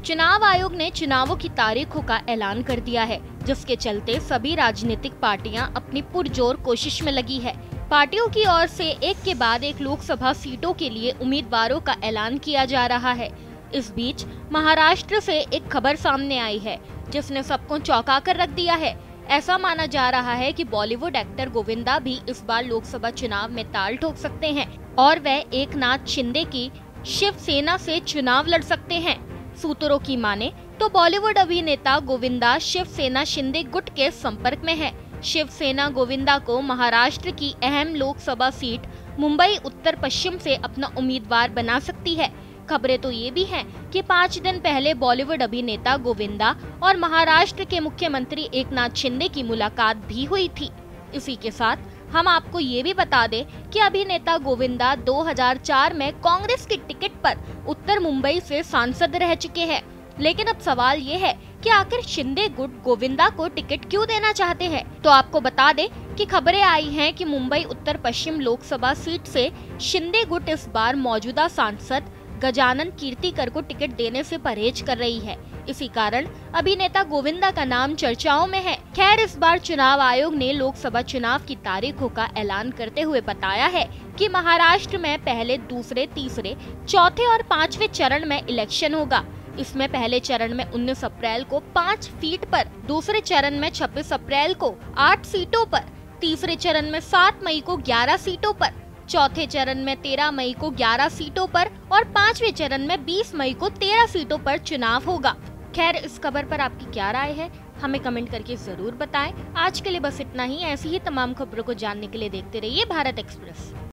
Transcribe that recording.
चुनाव आयोग ने चुनावों की तारीखों का ऐलान कर दिया है, जिसके चलते सभी राजनीतिक पार्टियां अपनी पुरजोर कोशिश में लगी है। पार्टियों की ओर से एक के बाद एक लोकसभा सीटों के लिए उम्मीदवारों का ऐलान किया जा रहा है। इस बीच महाराष्ट्र से एक खबर सामने आई है, जिसने सबको चौंका कर रख दिया है। ऐसा माना जा रहा है कि बॉलीवुड एक्टर गोविंदा भी इस बार लोकसभा चुनाव में ताल ठोक सकते हैं और वह एकनाथ शिंदे की शिवसेना से चुनाव लड़ सकते हैं। सूत्रों की माने तो बॉलीवुड अभिनेता गोविंदा शिवसेना शिंदे गुट के संपर्क में है। शिवसेना गोविंदा को महाराष्ट्र की अहम लोकसभा सीट मुंबई उत्तर पश्चिम से अपना उम्मीदवार बना सकती है। खबरें तो ये भी हैं कि 5 दिन पहले बॉलीवुड अभिनेता गोविंदा और महाराष्ट्र के मुख्यमंत्री एकनाथ शिंदे की मुलाकात भी हुई थी। इसी के साथ हम आपको ये भी बता दें कि अभिनेता गोविंदा 2004 में कांग्रेस की टिकट पर उत्तर मुंबई से सांसद रह चुके हैं। लेकिन अब सवाल ये है कि आखिर शिंदे गुट गोविंदा को टिकट क्यों देना चाहते हैं। तो आपको बता दें कि खबरें आई हैं कि मुंबई उत्तर पश्चिम लोकसभा सीट से शिंदे गुट इस बार मौजूदा सांसद गजानन कीर्तिकर को टिकट देने से परहेज कर रही है। इसी कारण अभिनेता गोविंदा का नाम चर्चाओं में है। खैर, इस बार चुनाव आयोग ने लोकसभा चुनाव की तारीखों का ऐलान करते हुए बताया है कि महाराष्ट्र में पहले, दूसरे, तीसरे, चौथे और 5वें चरण में इलेक्शन होगा। इसमें पहले चरण में 19 अप्रैल को 5 सीट पर, दूसरे चरण में 26 अप्रैल को 8 सीटों पर, तीसरे चरण में 7 मई को 11 सीटों पर, चौथे चरण में 13 मई को 11 सीटों पर और 5वें चरण में 20 मई को 13 सीटों पर चुनाव होगा। खैर, इस खबर पर आपकी क्या राय है, हमें कमेंट करके जरूर बताएं। आज के लिए बस इतना ही। ऐसी ही तमाम खबरों को जानने के लिए देखते रहिए भारत एक्सप्रेस।